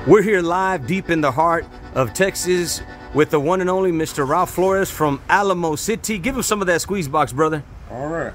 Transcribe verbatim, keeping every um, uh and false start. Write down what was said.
We're here live deep in the heart of Texas with the one and only Mister Ralph Flores from Alamo City. Give him some of that squeeze box, brother. All right.